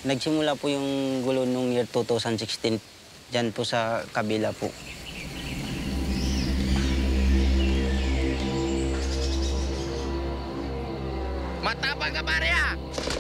Nagsimula po yung gulo nung year 2016, dyan po sa kabila po. Matapang ka, pare, ah!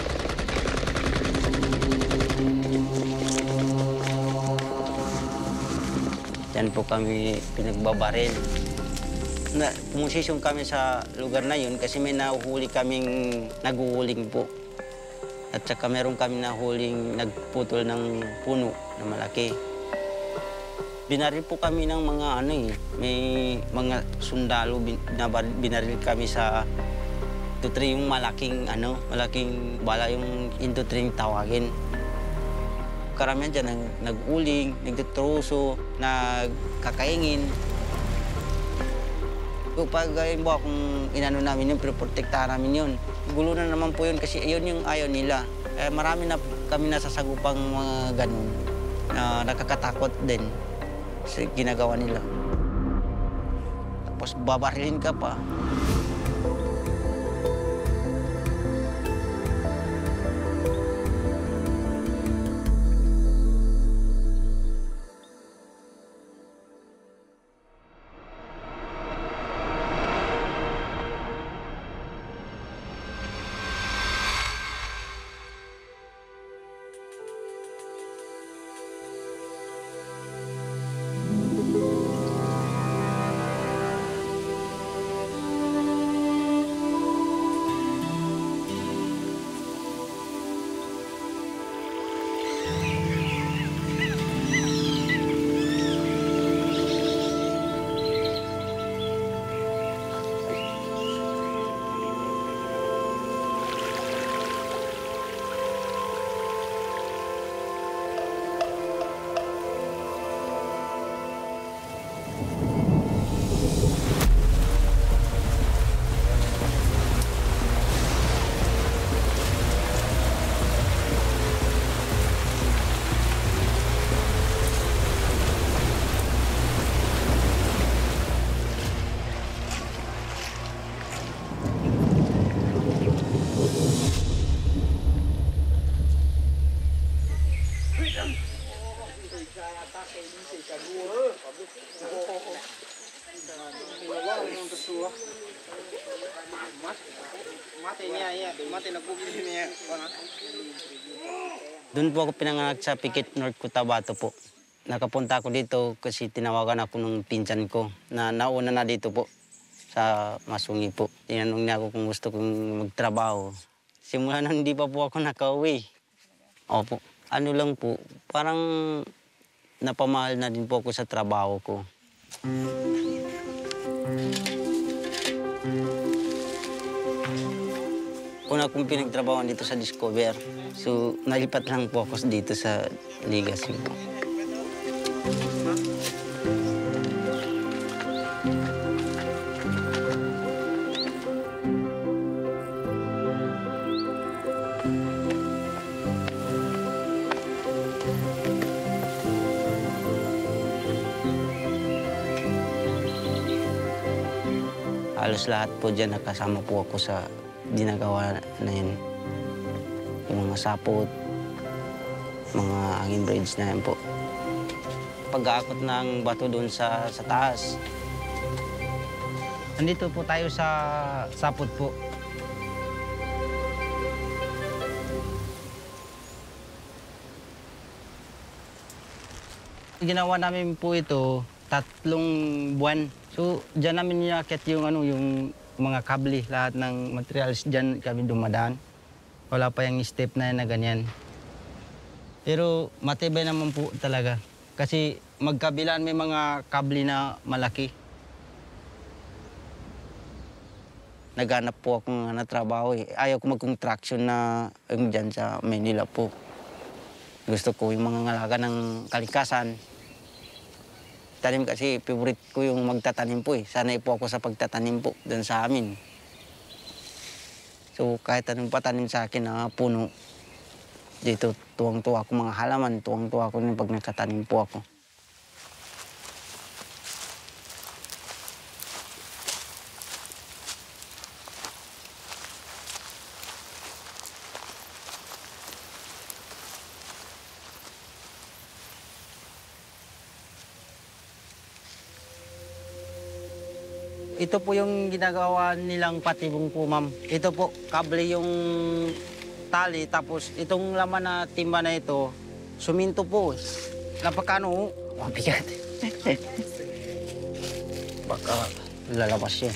Dyan po kami pinagbabaril. Pumosisyon kami sa lugar na yun kasi may nahuhuli kaming naguhuling po. At saka meron kami nahuling nagputol ng puno na malaki. Binaril po kami ng mga may mga sundalo, binaril kami sa into-3 yung malaking bala yung into-3 tawagin. Karamihan dyan nag-uling, nagtutruso, nagkakaingin. Pag kung inano namin yun, pinoprotektahan namin yun. Gulo na naman po yun kasi yun yung ayaw nila. Marami na kami nasasagupang mga ganun na nakakatakot din sa ginagawa nila. Tapos babarilin ka pa. Doon po ako pinanganak sa Pikit, North Cotabato po. Nakapunta ako dito kasi tinawagan ako ng pinsan ko na nauna na dito po sa Masungi po. Tinanong niya ako kung gusto kong magtrabaho. Simula nang hindi pa po ako nakauwi. Opo. Ano lang po, parang napamahal na din po ako sa trabaho ko. Una akong pinagtrabahoan dito sa Discover. So, nalipat lang po ako dito sa Legacy po. Halos lahat po dyan nakasama po ako sa ginagawa na yun. Yung mga sapot, mga hanging bridge na yan po. Pag-aakot ng bato doon sa taas. Nandito po tayo sa sapot po. Ginawa namin po ito 3 buwan. So, dyan namin niakit yung mga kable, lahat ng materials dyan kami dumadaan. Wala pa yung step na yan na ganyan. Pero matibay naman po talaga. Kasi magkabilaan may mga kable na malaki. Naghanap po akong trabaho eh. Ayaw ko mag-contraction na dyan sa Manila po. Gusto ko yung mga ngalaga ng kalikasan. Tanim kasi, favorite ko yung magtatanim po eh. Sanay po ako sa pagtatanim po doon sa amin. So kahit anong patanim sa akin na puno, dito tuwang-tuwa ako mga halaman, tuwang-tuwa ako pag nagtatanim po ako. Ito po yung ginagawa nilang patibong po, ma'am. Ito po, kable yung tali, tapos itong laman na timba na ito, suminto po. Napakano, mabigat. Baka lalabas siya.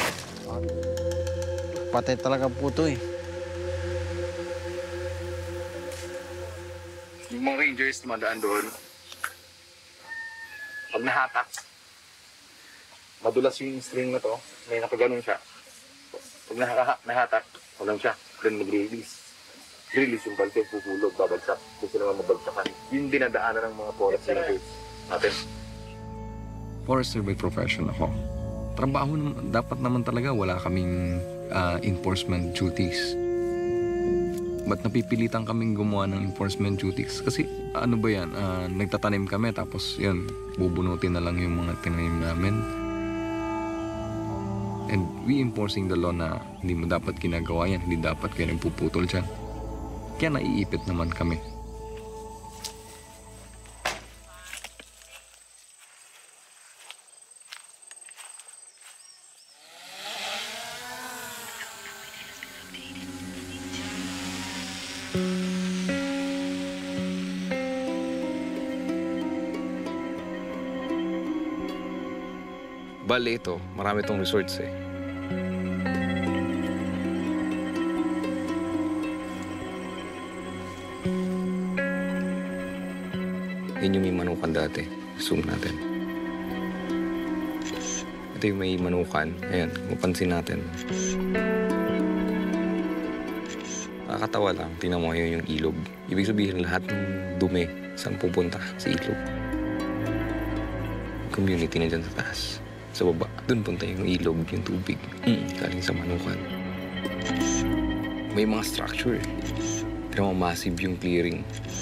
Patay talaga po ito eh. Yung mga rangers dumadaan doon, pag nahatak, madulas yung string na to, may nakaganon siya. Pag nahatak, walang siya, then mag-release. Release yung balte, pupulog, babagsak. Gusto naman mabagsakan. Yung dinadaanan ng mga forest rangers natin. Forester by profession ako. Trabaho dapat naman talaga wala kaming enforcement duties. Ba't napipilitan kaming gumawa ng enforcement duties? Kasi ano ba yan, nagtatanim kami tapos yan, bubunutin na lang yung mga tinanim namin. And we enforcing the law na hindi mo dapat ginagawa yan, hindi dapat kayo puputol dyan. Kaya naiipit naman kami. Bale ito, marami itong resorts eh. Yun yung may manukan dati. Zoom natin. Ito yung may manukan. Ayan, mapansin natin. Nakakatawa lang. Tingnan mo yun yung ilog. Ibig sabihin lahat ng dumi saan pupunta sa ilog. Community na dyan sa taas. Sa baba, dun punta yung ilog, yung tubig. Galing sa manukan. May mga structure. Pero massive yung clearing.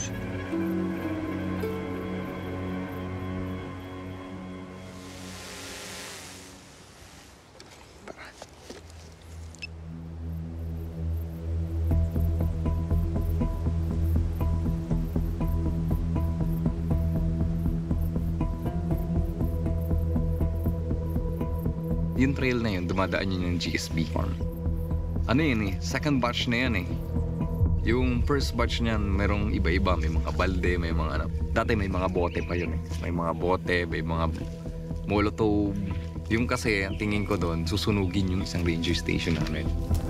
Yung trail na yun, dumadaan yun yung GSB farm. Ano yun eh, second batch na yan eh. Yung first batch niyan, merong iba-iba. May mga balde, may mga ano. Dati may mga bote pa yun eh. May mga bote, may mga molotov. Yung kasi, ang tingin ko doon, susunugin yung isang ranger station namin.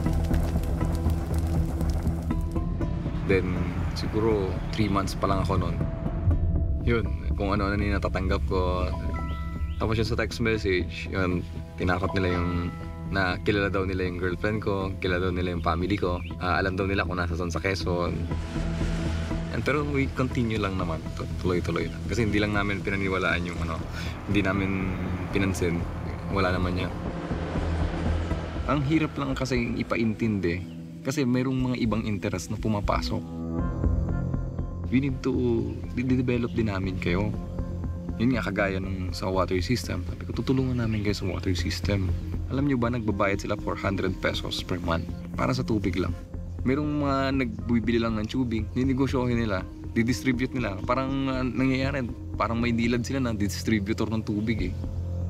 Then, siguro 3 months pa lang ako noon. Yun, kung ano-ano na natatanggap ko. Tapos yun sa text message, yun, tinakot nila yung na kilala daw nila yung girlfriend ko, kilala daw nila yung family ko, alam daw nila kung nasa sa Quezon. And pero we continue lang naman, tuloy-tuloy lang. Kasi hindi lang namin pinaniwalaan yung ano, hindi namin pinansin, wala naman yan. Ang hirap lang kasi ipaintindi, kasi mayroong mga ibang interest na pumapasok. We need to develop din namin kayo. Yun nga, kagaya nung sa water system. Sabi ko, tutulungan namin kayo sa water system. Alam nyo ba, nagbabayad sila 400 pesos per month para sa tubig lang. Merong mga nagbibili lang ng tubig, ninegosyohin nila, didistribute nila. Parang nangyayari, parang may dilad sila na distributor ng tubig eh.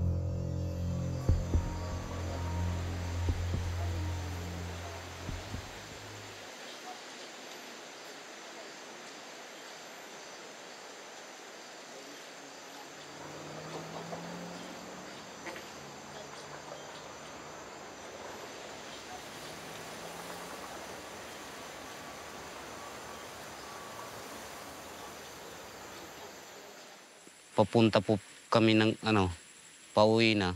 Papunta po kami ng pauwi na.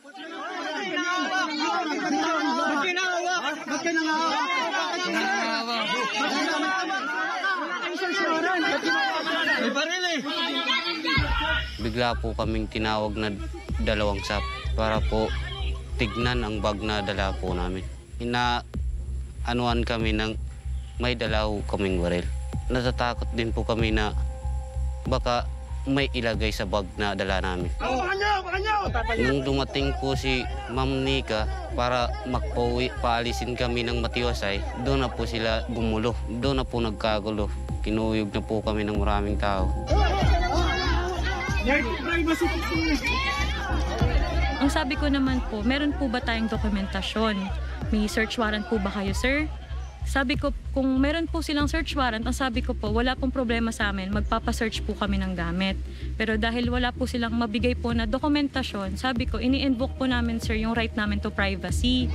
Bigla po kaming tinawag na 2 SAP para po tignan ang bag na dala po namin. Inaanuan kami ng may dalaw kaming baril. Natatakot din po kami na baka may ilagay sa bag na dala namin. Nung dumating po si Ma'am Nika para paalisin kami ng Matiwasay, doon na po sila gumulo. Doon na po nagkagulo. Kinuyog na po kami ng maraming tao. Ang sabi ko naman po, meron po ba tayong dokumentasyon? May search warrant po ba kayo, sir? Sabi ko, kung meron po silang search warrant, ang sabi ko po, wala pong problema sa amin, magpapasearch po kami ng gamit. Pero dahil wala po silang mabigay po na dokumentasyon, sabi ko, ini-invoke po namin, sir, yung right namin to privacy.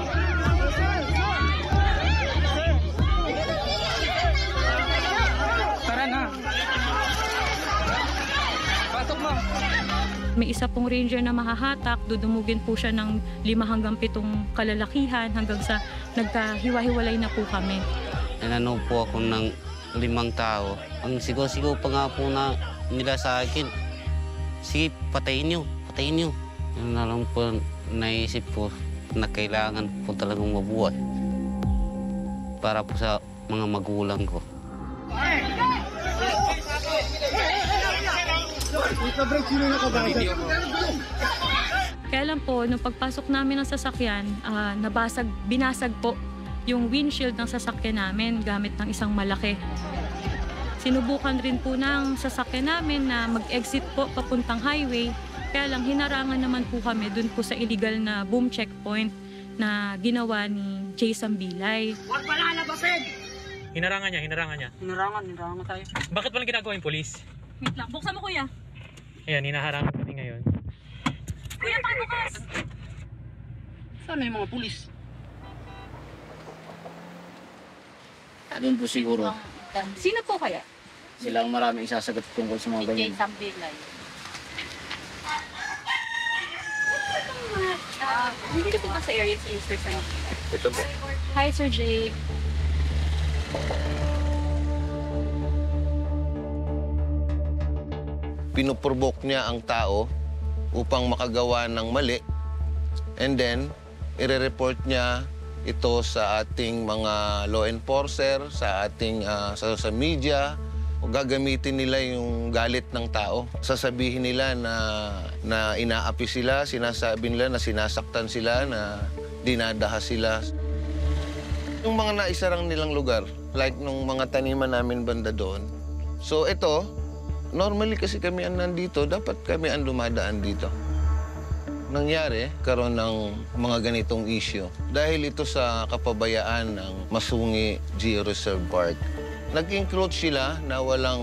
Tara na. Pasok mo. May isa pong ranger na mahahatak, dudumugin po siya ng 5 hanggang 7 kalalakihan hanggang sa nagkahiwa-hiwalay na po kami. Nananaw po ako ng 5 tao. Ang sigaw-sigaw pa nga po na nila sa akin, sige, patayin niyo, patayin niyo. Yun na lang po naisip po na kailangan po talagang mabuhay para po sa mga magulang ko. Kaya lang po, nung pagpasok namin ng sasakyan, binasag po yung windshield ng sasakyan namin gamit ng isang malaki. Sinubukan rin po ng sasakyan namin na mag-exit po papuntang highway. Kaya lang hinarangan naman po kami dun po sa illegal na boom checkpoint na ginawa ni Jason Bilay. Huwag pala halabasin! Hinarangan niya. Hinarangan tayo. Bakit walang ginagawa yung polis? Wait lang, buksan mo kuya. Ayan, hinaharangan kami ngayon. Kuya, pabukas! Saan na yung mga pulis? Doon po siguro. Sino po kaya? Sila ang maraming isasagot tungkol sa mga ganyan. Hindi po ba sa area sa Easter Sunday? Ito po. Hi, Sir Jake. Pinuprovoke niya ang tao upang makagawa ng mali, and then ire-report niya ito sa ating mga law enforcer, sa ating sa media. Gagamitin nila yung galit ng tao. Sasabihin nila na inaapi sila, sinasabi nila na sinasaktan sila, na dinadaha sila. Yung mga naisarang nilang lugar, like nung mga taniman namin banda doon. So ito, normally kasi kami ang nandito, dapat kami ang dumadaan dito. Nangyari, karon ng mga ganitong issue dahil ito sa kapabayaan ng Masungi Geo Reserve Park. Nag-encroach sila na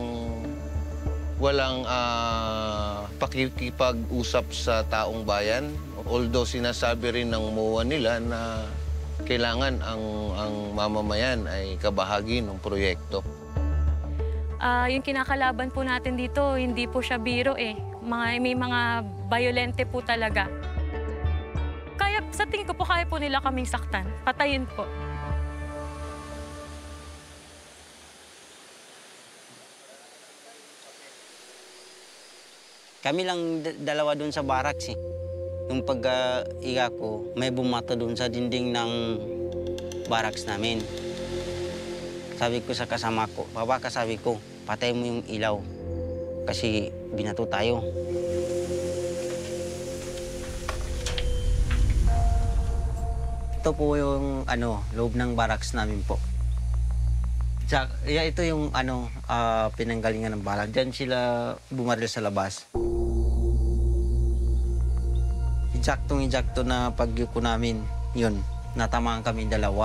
walang pakikipag-usap sa taong bayan. Although sinasabi rin ng MOA nila na kailangan ang mamamayan ay kabahagi ng proyekto. Yung kinakalaban po natin dito, hindi po siya biro eh. May mga violente po talaga. Kaya sa tingin ko po, kaya po nila kaming saktan. Patayin po. Kami lang dalawa doon sa barracks eh. Yung pag-iga ko, may bumato doon sa dingding ng barracks namin. Sabi ko sa kasama ko, baba ka, sabi ko, patay mo yung ilaw kasi binato tayo. Ito po yung loob ng barracks namin po. Ito yung pinanggalingan ng bala. Diyan sila bumaril sa labas. Eksaktong-eksakto na pagyuko namin, yun, natamaan kami dalawa.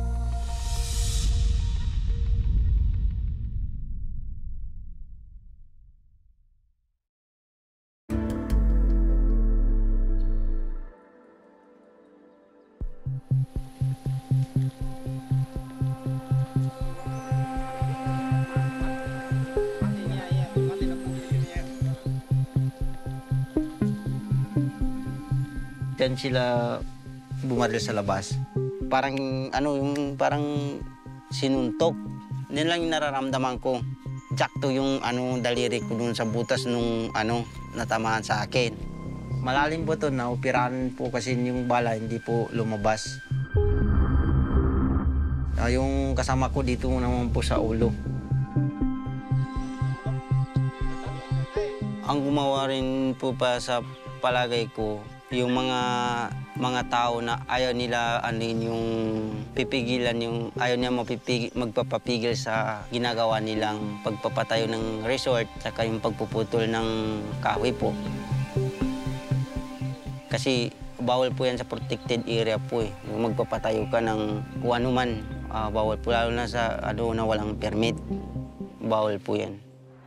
Diyan sila bumaril sa labas. Parang parang sinuntok. Yun lang yung nararamdaman ko. Eksakto yung daliri ko dun sa butas nung natamaan sa akin. Malalim po to, naoperahan po kasi yung bala hindi po lumabas. Yung kasama ko dito naman po sa ulo. Ang gumawa rin po pa sa palagay ko, yung mga tao na ayaw nila yung pipigilan, yung ayaw niya magpapapigil sa ginagawa nilang pagpapatayo ng resort saka yung pagpuputol ng kahoy po. Kasi bawal po yan sa protected area po eh. Yung magpapatayo ka ng kung ano man, bawal po lalo na sa na walang permit. Bawal po yan.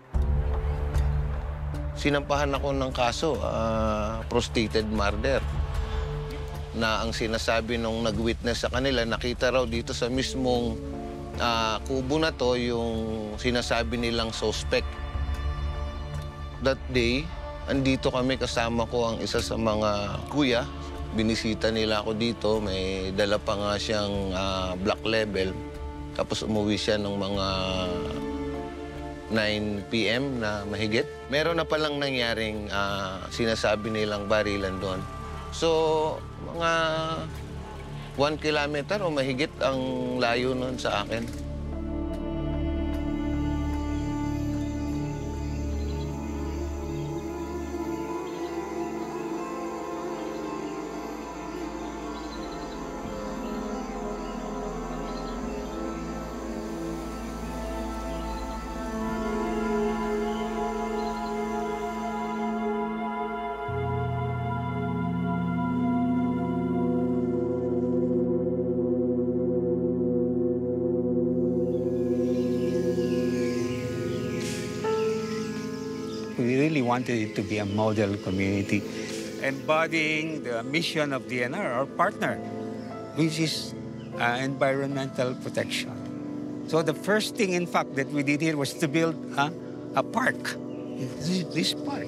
Sinampahan ako ng kaso, prostrated murder. Na ang sinasabi nung nag-witness sa kanila, nakita raw dito sa mismong kubo na to yung sinasabi nilang suspect. That day, andito kami, kasama ko ang isa sa mga kuya. Binisita nila ako dito, may dala pa nga siyang black label. Tapos umuwi siya ng mga 9 p.m. na mahigit. Meron na palang nangyaring sinasabi nilang barilan doon. So, mga 1 kilometer o mahigit ang layo nun sa akin. We really wanted it to be a model community, embodying the mission of DNR, our partner, which is environmental protection. So the first thing, in fact, that we did here was to build a park, this park.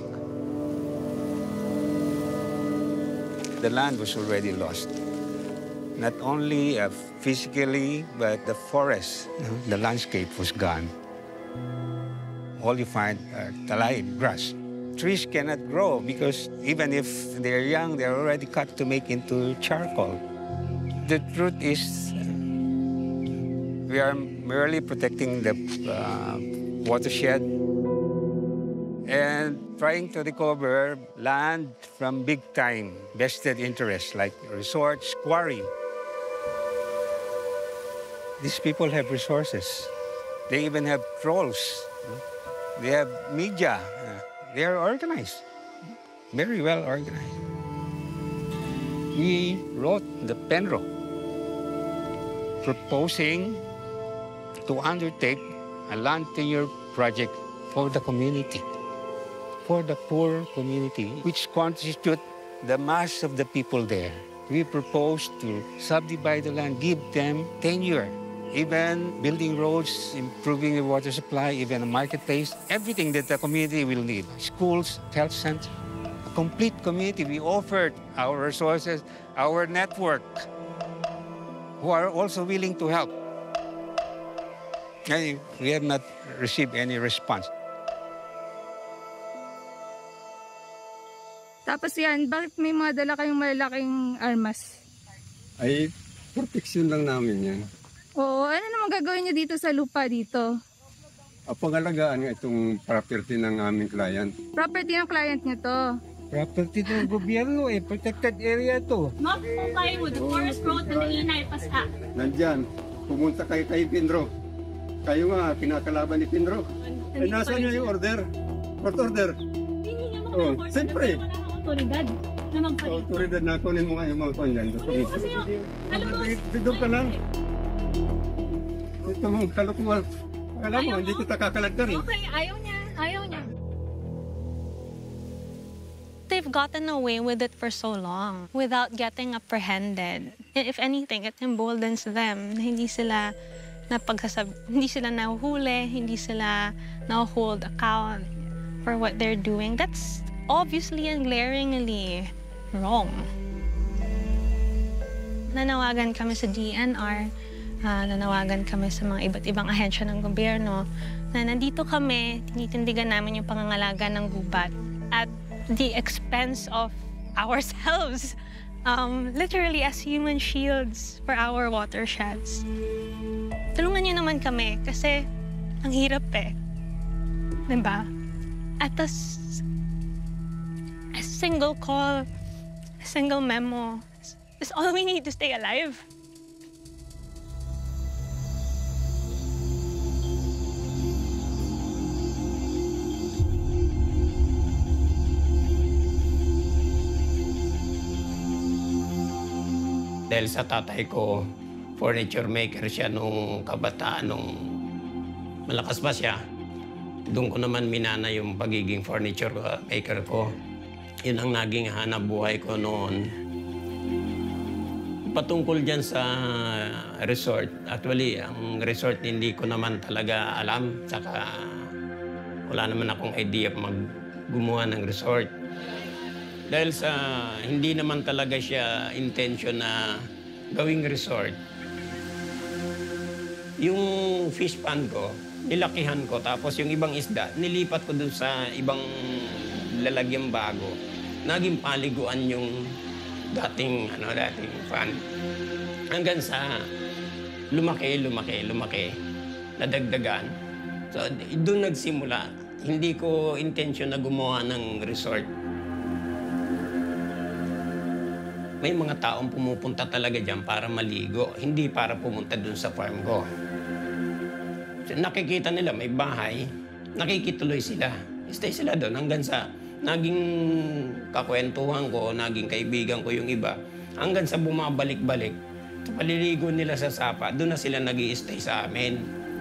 The land was already lost, not only physically, but the forest, the landscape was gone. All you find are talay, grass. Trees cannot grow because even if they're young, they're already cut to make into charcoal. The truth is, we are merely protecting the watershed and trying to recover land from big-time vested interests like resorts, quarry. These people have resources. They even have trolls. They have media. They are organized, very well organized. We wrote the Penro proposing to undertake a land tenure project for the community, for the poor community, which constitute the mass of the people there. We propose to subdivide the land, give them tenure, even building roads, improving the water supply, even a marketplace, everything that the community will need. Schools, health center, a complete community. We offered our resources, our network, who are also willing to help. And we have not received any response. Tapos yan, bakit may mga dala kayong malalaking armas? Ay, protection lang namin yan. Oo, ano naman gagawin niyo dito sa lupa dito? Pangalagaan nga itong property ng aming client. Property ng client niyo to? Property ng gobyerno protected area to. Not comply with the Forest Road and the Inaypas Act. Nandyan, pumunta kayo kay Pindro. Kayo nga, kinakalaban ni Pindro. Ay, nasaan niya yung order? Court order? Hindi naman Oh, siyempre. otoridad na magpalit. Autoridad na kunin mo nga yung mga kanyan. Kasi alam mo, Dito ka lang. Ito mong kalukuhan. Alam mo, hindi kita kakalagdan eh. okay, ayaw niya. They've gotten away with it for so long without getting apprehended. If anything, it emboldens them. Hindi sila nahuhuli, hindi sila na-hold account for what they're doing. That's obviously and glaringly wrong. Nanawagan kami sa DNR, nanawagan kami sa mga iba't ibang ahensya ng gobyerno na nandito kami, tinitindigan namin yung pangangalaga ng gubat at the expense of ourselves, literally as human shields for our watersheds. Tulungan niyo naman kami kasi ang hirap diba? At a single call, a single memo is all we need to stay alive. Dahil sa tatay ko, furniture maker siya nung kabataan, nung malakas pa siya. Doon ko naman minana yung pagiging furniture maker ko. Yun ang naging hanap buhay ko noon. Patungkol dyan sa resort, actually, ang resort hindi ko naman talaga alam. Saka wala naman akong idea gumawa ng resort. Dahil sa hindi naman talaga siya intention na gawing resort. Yung fish pond ko, nilakihan ko. Tapos yung ibang isda, nilipat ko dun sa ibang lalagyang bago. Naging paliguan yung dating pond. Hanggang sa lumaki, nadagdagan. So doon nagsimula. Hindi ko intention na gumawa ng resort. May mga taong pumupunta talaga dyan para maligo, hindi para pumunta dun sa farm ko. So, nakikita nila may bahay, nakikituloy sila. Stay sila doon hanggang sa naging kakwentuhan ko, naging kaibigan ko yung iba. Hanggang sa bumabalik-balik, paliligo nila sa sapa, doon na sila nag-i-stay sa amin.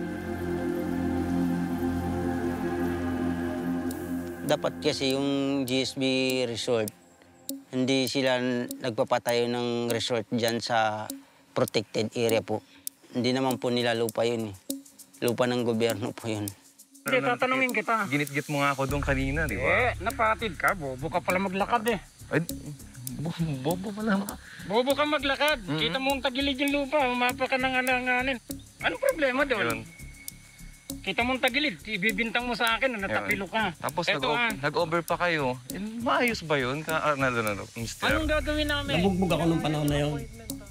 Dapat kasi yung GSB Resort, hindi sila nagpapatayo ng resort dyan sa protected area po. Hindi naman po nila lupa yun eh. Lupa ng gobyerno po yun. Hindi, tatanungin kita. Ginit-git mo nga ako doon kanina, di ba? Napatid ka. Bobo ka pala maglakad eh. Ay, bobo pala. Bobo ka maglakad. Kita mo ang tagilid yung lupa. Umapa ka ng alanganin. Anong problema doon? Kita mo ang tagilid. Ibibintang mo sa akin na natapilo ka. Tapos nag-over pa kayo. Maayos ba yun? Anong gagawin namin? Nabugbog ako nung panahon na yun.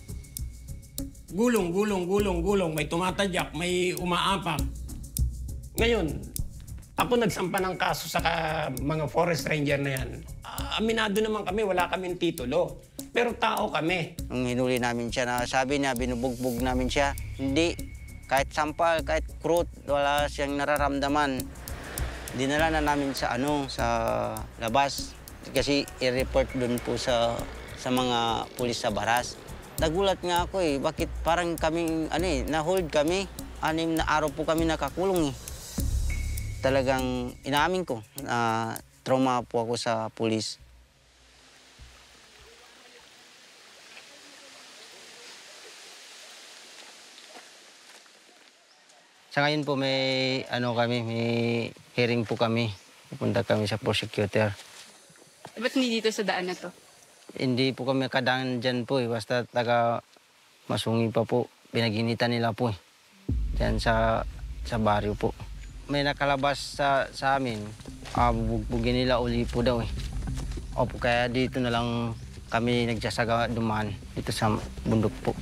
Gulong. May tumatadyak, may umaapak. Ngayon, ako nagsampa ng kaso sa mga forest ranger na yan. Aminado naman kami, wala kaming titulo. Pero tao kami. Nung hinuli namin siya, na sabi niya, binubugbog namin siya. Hindi. Kahit sampal, kahit krut, wala siyang nararamdaman. Dinala na namin sa labas. Kasi i-report dun po sa mga pulis sa Baras. Nagulat nga ako eh, bakit parang kaming, na-hold kami. 6 na araw po kami nakakulong eh. Talagang inaamin ko na trauma po ako sa pulis. Sa ngayon po may hearing po kami. Pupunta kami sa prosecutor. Ba't hindi dito sa daan na to? Hindi po kami kadaan dyan po eh. Basta taga Masungi pa po. Pinaginitan nila po eh. Diyan sa baryo po. May nakalabas sa amin. Bubugbugin nila uli po daw eh. Opo, kaya dito na lang kami nagsasaga dumaan. Dito sa bundok po.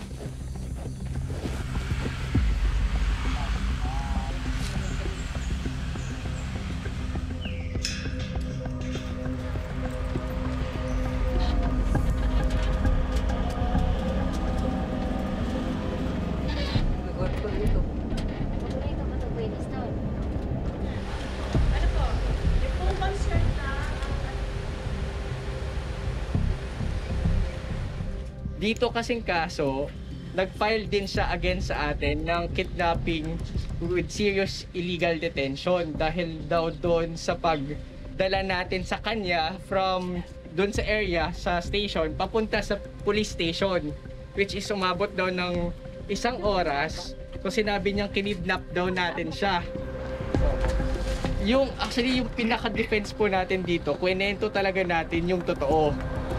Dito kasing kaso, nag-file din siya against sa atin ng kidnapping with serious illegal detention dahil daw doon sa pagdala natin sa kanya from doon sa area, sa station, papunta sa police station, which is umabot daw ng 1 oras. So sinabi niyang kinidnap daw natin siya. Actually, yung pinaka-defense po natin dito, kwento talaga natin yung totoo.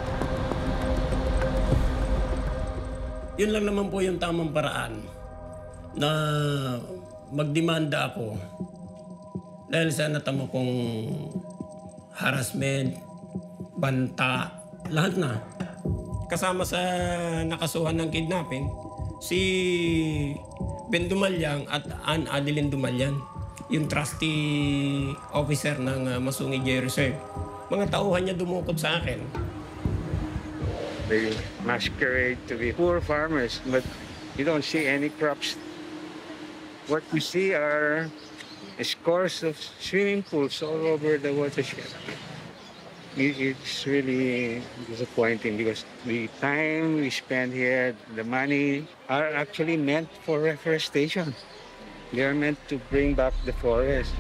Yun lang naman po yung tamang paraan na magdemanda ako dahil sa natamo kong harassment, banta, lahat na. Kasama sa nakasuhan ng kidnapping, si Ben Dumalyang at Ann Adeline Dumalyan, yung trustee officer ng Masungi J Reserve. Mga tauhan niya dumukot sa akin. They masquerade to be poor farmers, but you don't see any crops. What you see are scores of swimming pools all over the watershed. It's really disappointing because the time we spend here, the money are actually meant for reforestation. They are meant to bring back the forest.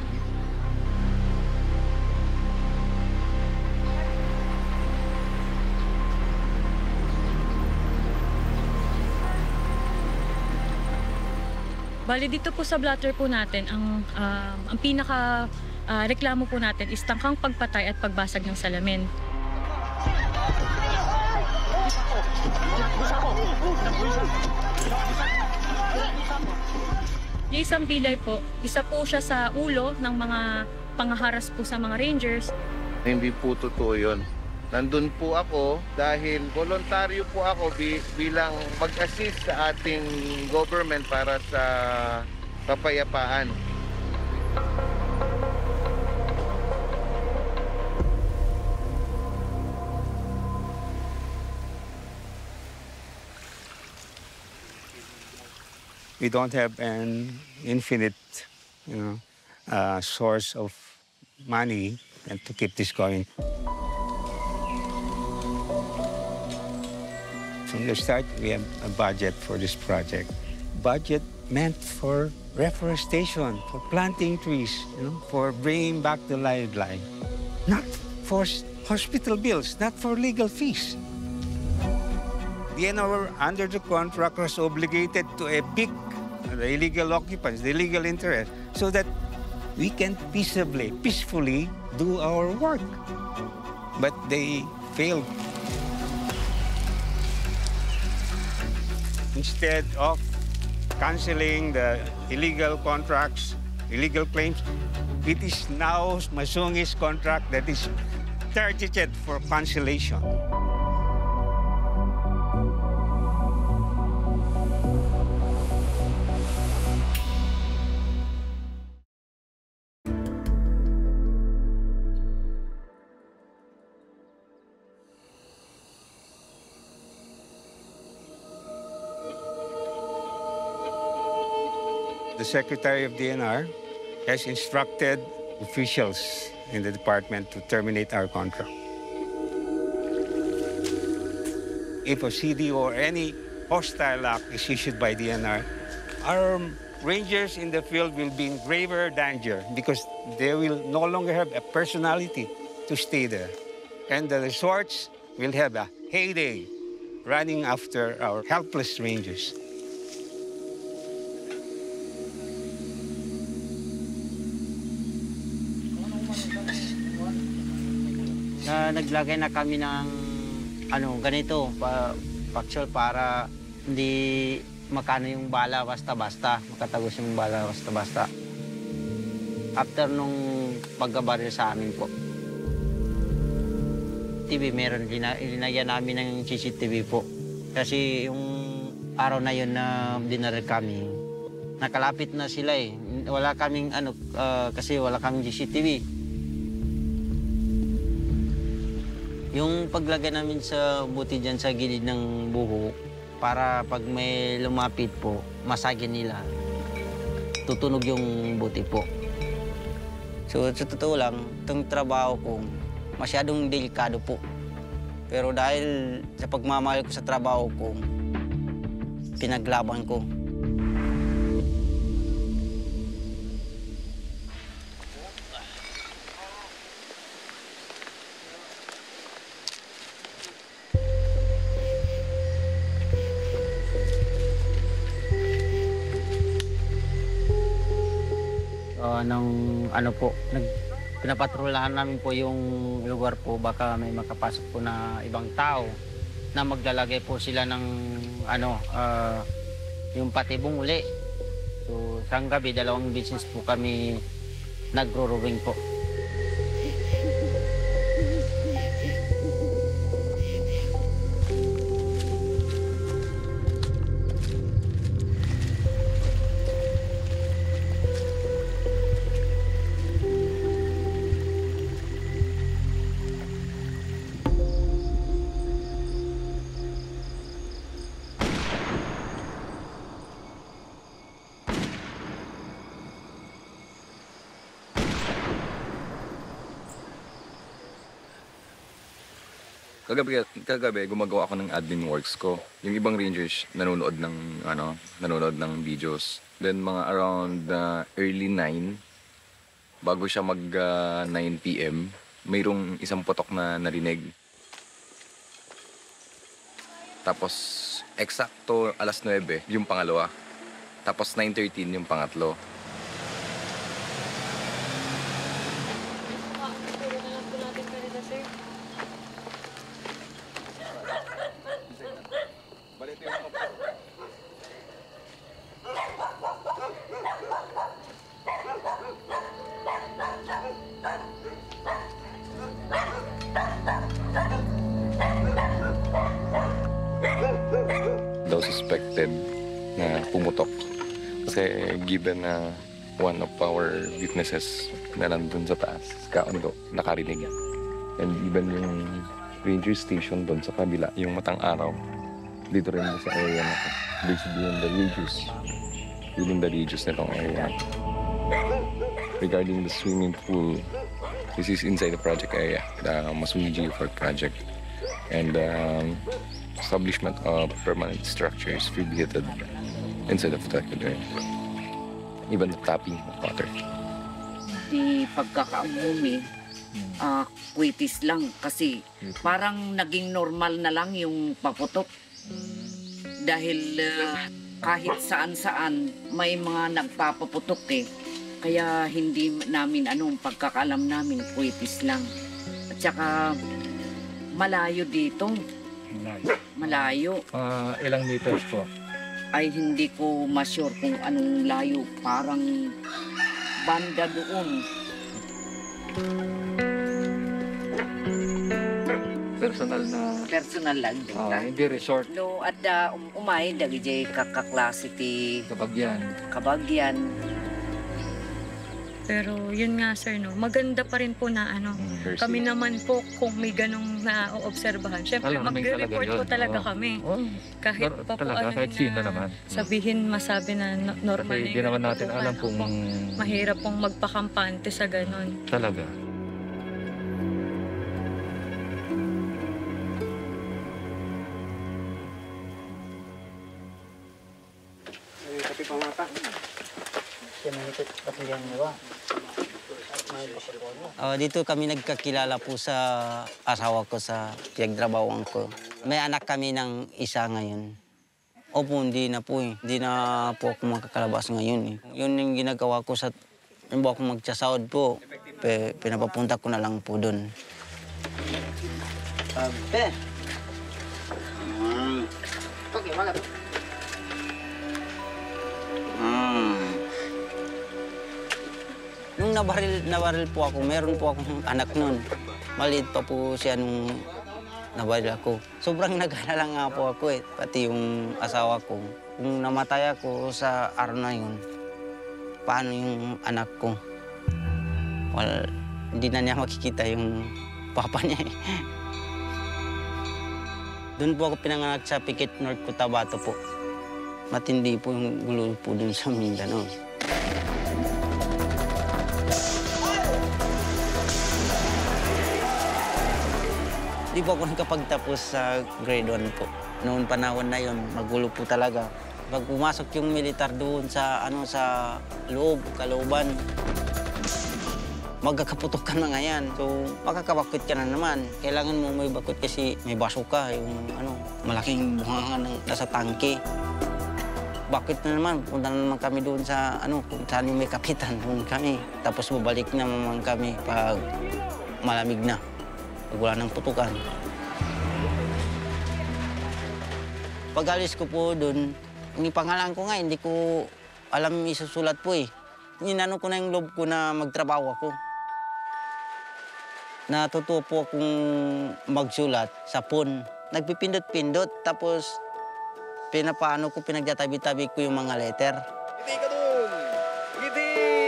Bali dito po sa blotter po natin, ang pinaka reklamo po natin is tangkang pagpatay at pagbasag ng salamin. Yung isang pilay po, isa po siya sa ulo ng mga panghaharas po sa mga rangers. Hindi po totoo yun. Nandun po ako dahil voluntaryo po ako bilang mag-assist sa ating government para sa kapayapaan. We don't have an infinite, source of money and to keep this going. From the start, we have a budget for this project. Budget meant for reforestation, for planting trees, for bringing back the wildlife. Not for hospital bills, not for legal fees. DNR, under the contract, was obligated to evict the illegal occupants, the illegal interest, so that we can peacefully do our work. But they failed. Instead of canceling the illegal contracts, illegal claims, it is now Masungi's contract that is targeted for cancellation. The Secretary of DNR has instructed officials in the department to terminate our contract. If a CD or any hostile act is issued by DNR, our rangers in the field will be in graver danger because they will no longer have a personality to stay there. And the resorts will have a heyday running after our helpless rangers. Naglagay na kami ng ganito, paksol para hindi makano yung bala basta-basta, makatagos yung bala basta-basta. After nung pagkabaril sa amin po. TV, meron linagyan namin ng CCTV po. Kasi yung araw na yun na dinaril kami, nakalapit na sila eh. Wala kaming kasi wala kaming CCTV. Yung paglagay namin sa buti dyan sa gilid ng buho, para pag may lumapit po, masagin nila, tutunog yung buti po. So sa totoo lang, itong trabaho ko, masyadong delikado po. Pero dahil sa pagmamahal ko sa trabaho ko, pinaglaban ko. Pinapatrolahan namin po yung lugar po, baka may makapasok po na ibang tao na maglalagay po sila ng yung patibong uli. So sa gabi, 2 beses po kami nagro-rowing po. Kagabi gumagawa ako ng admin works ko. Yung ibang rangers nanonood ng videos. Then mga around early 9, bago siya mag 9 PM, mayroong isang putok na narinig. Tapos eksakto alas 9 yung pangalawa. Tapos 9:13 yung pangatlo. Daw suspected na pumutok. Kasi given na one of our witnesses na nandun sa taas, nakarinig. And even yung ranger station doon sa kabila, yung Matang Araw, dito rin sa area na ito. Basically within the radius nitong area. Regarding the swimming pool, this is inside the project area, the Masumi Geopark project. And establishment of permanent structures prohibited inside of the area. Even the tapping of water. Di pagkakaumumi, kwitis lang kasi parang naging normal na lang yung paputok. Dahil kahit saan-saan may mga nagpapaputok eh. Kaya hindi namin pagkakaalam namin kwitis lang. At saka malayo dito. Malayo. Ilang meters po? Ay hindi ko ma-sure kung anong layo. Parang banda doon. Personal lang din. Hindi resort. No, at umay dagiti kakaklase ti Kabagyan. Pero yun nga sir, no, maganda pa rin po na kami naman po kung may ganong na-oobserbahan. Siyempre, magre-report po talaga kami. Kahit pa po kahit sino naman. Sabihin, masabi na normal na hindi naman natin alam kung mahirap pong magpakampante sa ganon. Talaga. Kapi pamata. Dito kami nagkakilala po sa asawa ko sa pinagtrabahoan ko. May anak kami ng isa ngayon. Opo, hindi na po eh. Hindi na po ako makakalabas ngayon eh. Yun yung ginagawa ko sa... Yung ako magsasahod po, pinapapunta ko na lang po doon. Okay, wala. Nung nabaril po ako, meron po akong anak nun. Maliit pa po siya nung nabaril ako. Sobrang nag-alala nga po ako eh, pati yung asawa ko. Kung namatay ako sa araw na yun, paano yung anak ko? Well, hindi na niya makikita yung papa niya eh. Doon po ako pinanganak sa Piquet North Cotabato po. Matindi po yung gulo po doon sa Mindanao. Di po ako nakapagtapos sa grade 1 po. Noon panahon na yon, magulo po talaga. Pag pumasok yung militar doon sa sa loob, kalooban, magkakaputok ka na nga yan. So, makakabakit ka na naman. Kailangan mo may bakit kasi may basuka, yung malaking buhangan nasa tangke. Bakit na naman, punta na naman kami doon sa kung saan yung may kapitan, doon kami. Tapos babalik na naman kami pag malamig na. Pag wala ng putukan. Pag alis ko po doon, yung pangalan ko nga, hindi ko alam isusulat po eh. Ninano ko na yung loob ko na magtrabaho ako. Natuto po akong magsulat sa phone. Nagpipindot-pindot, tapos pinagtatabi-tabi ko yung mga letter. Ngiti ka dun! Ngiti!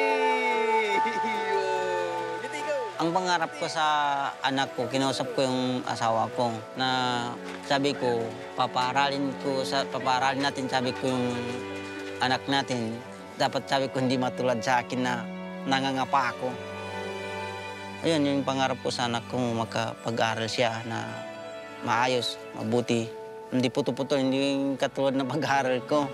Ang pangarap ko sa anak ko, kinausap ko yung asawa ko na sabi ko, papaaralin natin, sabi ko yung anak natin. Dapat sabi ko hindi matulad sa akin na nangangapa ako. Ayun, yung pangarap ko sa anak ko, makapag-aral siya na maayos, mabuti. Hindi puto-puto, hindi yung katulad ng pag-aaral ko.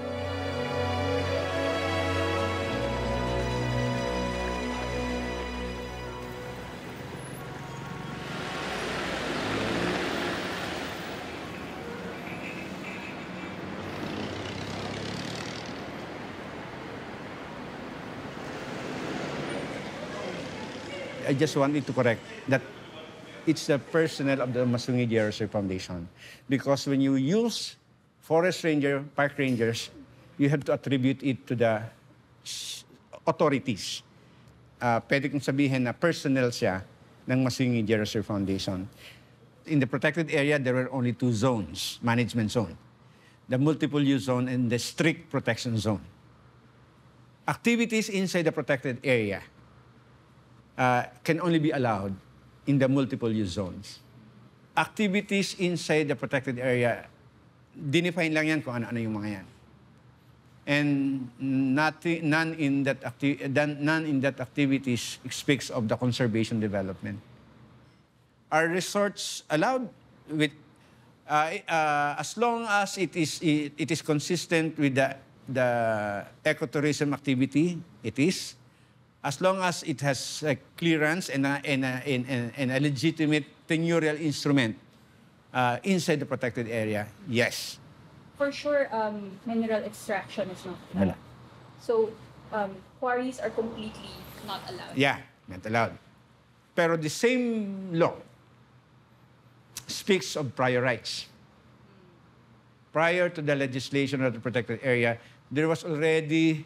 I just wanted to correct that it's the personnel of the Masungi Deer Reserve Foundation. Because when you use forest ranger, park rangers, you have to attribute it to the authorities. Pwede kong sabihin na personnel siya ng Masungi Deer Reserve Foundation. In the protected area, there were only 2 zones, management zone. The multiple use zone and the strict protection zone. Activities inside the protected area can only be allowed in the multiple use zones. Activities inside the protected area, dinefine lang yan kung ano-ano yung mga yan. And none in that activities speaks of the conservation development. Are resorts allowed with as long as it is consistent with the ecotourism activity? It is. As long as it has a clearance and a legitimate tenurial instrument inside the protected area, yes. For sure, mineral extraction is not allowed. So, quarries are completely not allowed. Yeah, not allowed. Pero the same law speaks of prior rights. Prior to the legislation of the protected area, there was already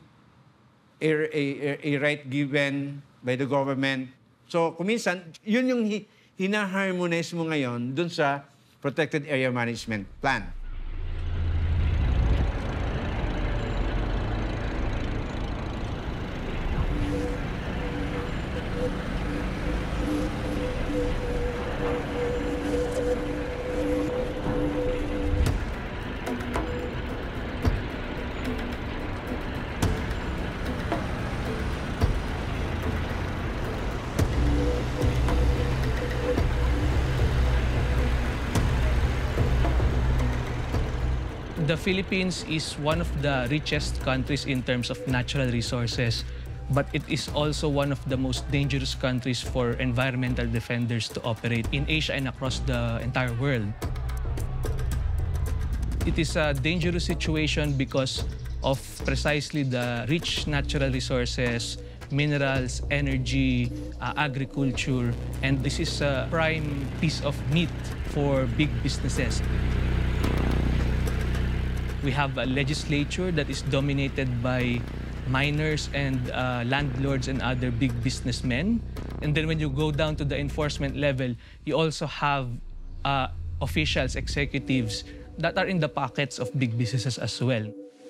a right given by the government. So, kuminsan, yun yung hina-harmonize mo ngayon dun sa Protected Area Management Plan. The Philippines is one of the richest countries in terms of natural resources, but it is also one of the most dangerous countries for environmental defenders to operate in Asia and across the entire world. It is a dangerous situation because of precisely the rich natural resources, minerals, energy, agriculture, and this is a prime piece of meat for big businesses. We have a legislature that is dominated by miners and landlords and other big businessmen. And then when you go down to the enforcement level, you also have officials, executives that are in the pockets of big businesses as well.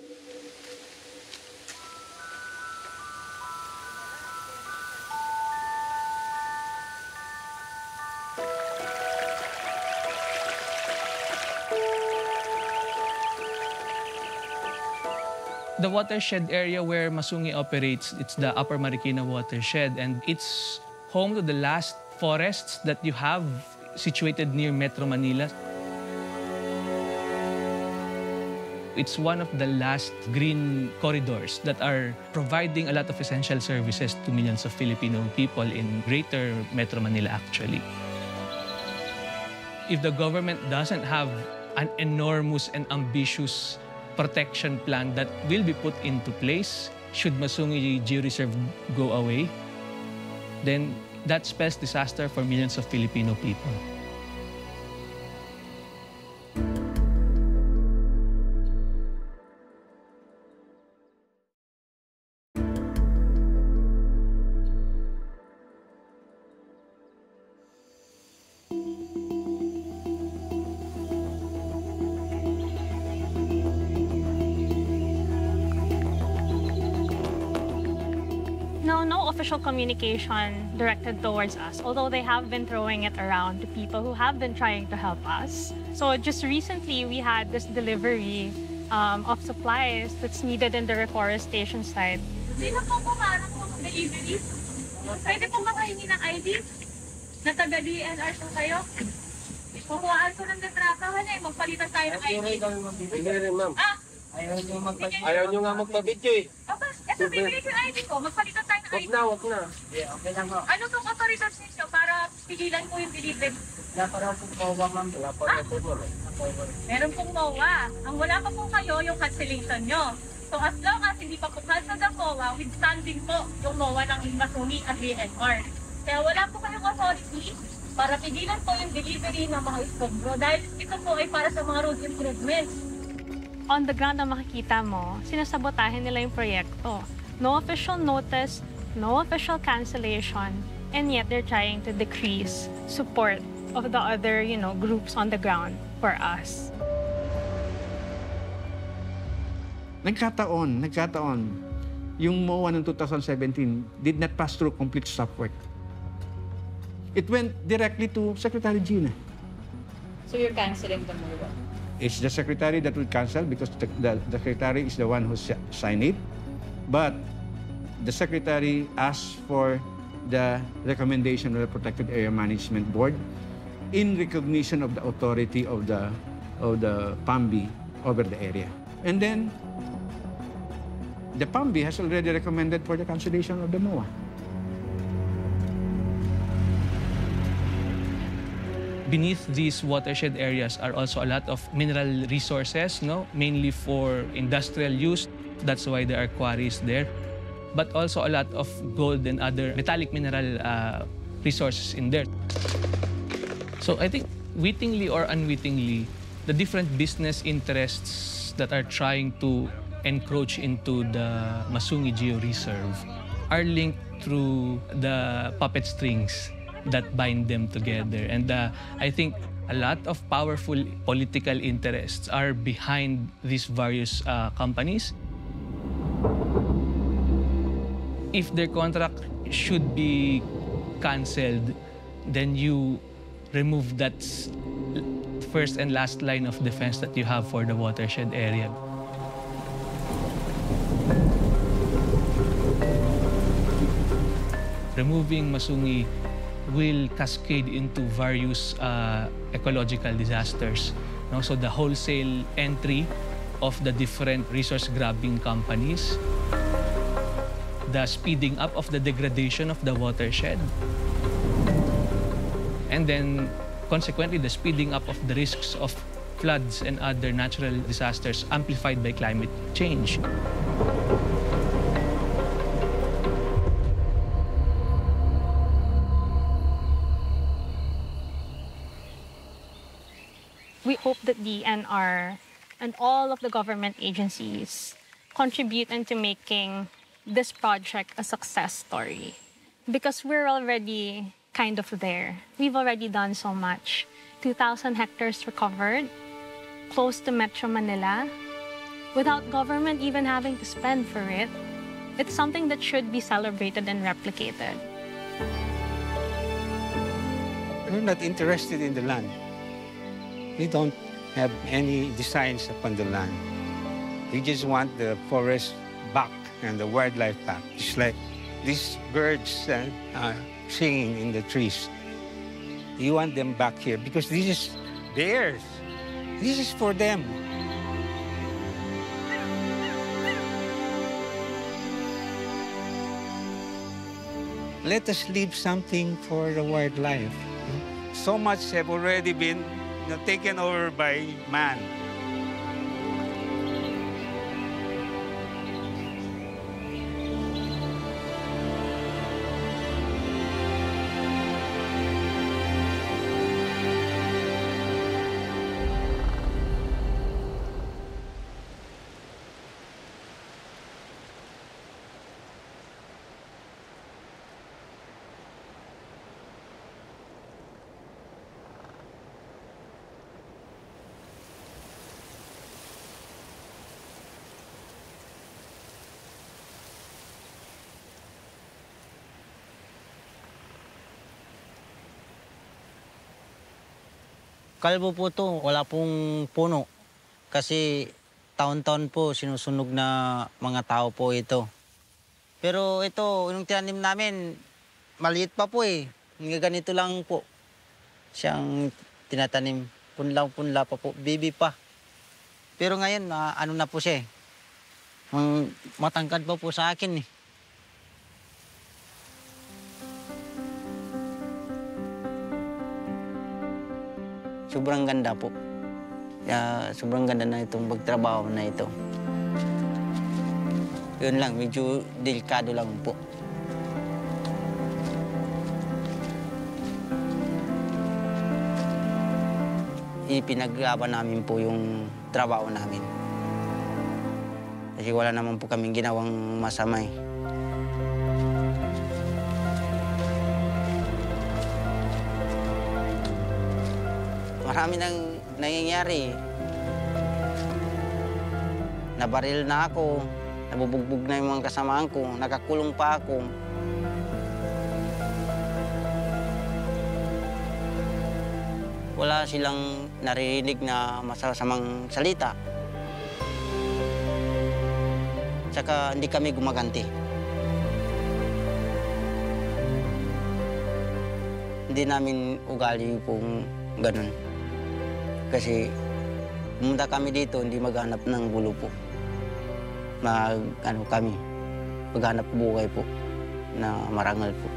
The watershed area where Masungi operates, it's the Upper Marikina watershed, and it's home to the last forests that you have situated near Metro Manila. It's one of the last green corridors that are providing a lot of essential services to millions of Filipino people in greater Metro Manila, actually. If the government doesn't have an enormous and ambitious protection plan that will be put into place should Masungi Georeserve go away, then that spells disaster for millions of Filipino people. No official communication directed towards us, although they have been throwing it around to people who have been trying to help us. So just recently, we had this delivery of supplies that's needed in the reforestation site. Hindi na po pumarang po delivery. Pwede po makahingi ng ID na taga-DNR po kayo? Kukuhaan ko ng litrato, magpalitan tayo ng ID. Hindi rin, ma'am. Ayaw nyo nga magpa-video eh. Ito, bibigay ko yung ID ko. Magpalitan tayo ng ID. Wag na. Okay lang ho. Ano tong authorities ninyo para pigilan ko yung delivery? Wala pa raw pong MOA, ma'am. Wala pa raw po, ma'am. Meron pong MOA. Ang wala pa po kayo yung cancellation nyo. So as long as hindi pa po cancel ng MOA, withstanding po yung MOA ng Masungi at DNR. Kaya wala po kayong authority para pigilan po yung delivery ng mga iskobro dahil ito po ay para sa mga road improvements. On the ground na makikita mo, sinasabotahin nila yung proyekto. No official notice, no official cancellation, and yet they're trying to decrease support of the other, groups on the ground for us. Nagkataon, yung MOA ng 2017 did not pass through complete stop work. It went directly to Secretary Gina. So you're canceling the MOA? It's the secretary that will cancel because the secretary is the one who signed it. But the secretary asked for the recommendation of the Protected Area Management Board in recognition of the authority of the PAMBI over the area. And then the PAMBI has already recommended for the cancellation of the MOA. Beneath these watershed areas are also a lot of mineral resources, mainly for industrial use. That's why there are quarries there. But also a lot of gold and other metallic mineral resources in there. So I think wittingly or unwittingly, the different business interests that are trying to encroach into the Masungi Geo Reserve are linked through the puppet strings that bind them together. And I think a lot of powerful political interests are behind these various companies. If their contract should be cancelled, then you remove that first and last line of defense that you have for the watershed area. Removing Masungi will cascade into various ecological disasters. So the wholesale entry of the different resource-grabbing companies, the speeding up of the degradation of the watershed, and then consequently the speeding up of the risks of floods and other natural disasters amplified by climate change. We hope that DNR and all of the government agencies contribute into making this project a success story. Because we're already kind of there. We've already done so much. 2,000 hectares recovered, close to Metro Manila, without government even having to spend for it. It's something that should be celebrated and replicated. We're not interested in the land. We don't have any designs upon the land. We just want the forest back and the wildlife back. It's like these birds singing in the trees. You want them back here because this is theirs. This is for them. Let us leave something for the wildlife. So much have already been taken over by man. Kalbo po to, wala pong puno. Kasi taon-taon po sinusunog na mga tao po ito. Pero ito, yung tinanim namin, maliit pa po eh. Ganito lang po siyang tinatanim. Punla pa po, baby pa. Pero ngayon, ano na po siya eh. Matangkad pa po sa akin eh. Sobrang ganda po. Sobrang ganda na itong pagtrabaho na ito. Yun lang, medyo delikado lang po. Ipinaglaban namin po yung trabaho namin. Kasi wala naman po kaming ginawang masama eh. Marami nang nangyayari. Nabaril na ako, nabubugbog na yung mga kasamaan ko, nakakulong pa ako. Wala silang naririnig na masasamang salita. Tsaka hindi kami gumaganti. Hindi namin ugali kung ganun. Kasi pumunta kami dito, hindi maghanap ng gulo po. Maghanap buhay po na marangal po.